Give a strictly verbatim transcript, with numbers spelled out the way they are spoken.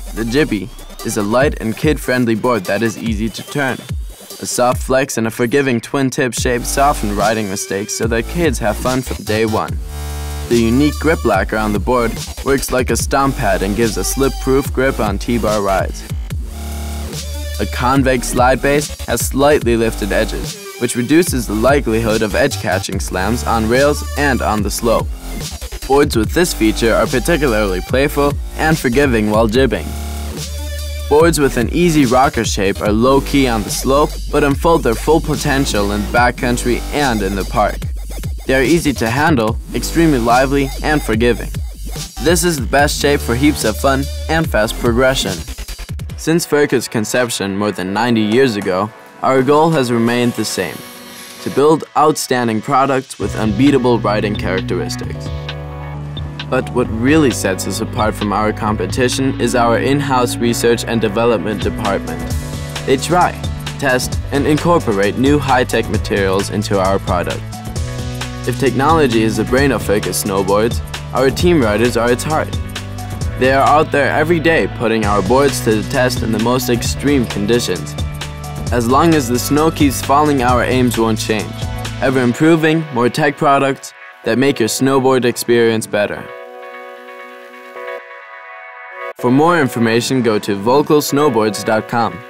The Jibby is a light and kid-friendly board that is easy to turn. A soft flex and a forgiving twin-tip shape soften riding mistakes so that kids have fun from day one. The unique grip-lacquer on the board works like a stomp pad and gives a slip-proof grip on T-bar rides. A convex slide base has slightly lifted edges, which reduces the likelihood of edge-catching slams on rails and on the slope. Boards with this feature are particularly playful and forgiving while jibbing. Boards with an easy rocker shape are low-key on the slope, but unfold their full potential in the backcountry and in the park. They are easy to handle, extremely lively, and forgiving. This is the best shape for heaps of fun and fast progression. Since Volkl's conception more than ninety years ago, our goal has remained the same: to build outstanding products with unbeatable riding characteristics. But what really sets us apart from our competition is our in-house research and development department. They try, test, and incorporate new high-tech materials into our products. If technology is the brain of Volkl Snowboards, our team riders are its heart. They are out there every day putting our boards to the test in the most extreme conditions. As long as the snow keeps falling, our aims won't change. Ever improving, more tech products that make your snowboard experience better. For more information, go to volkl snowboards dot com.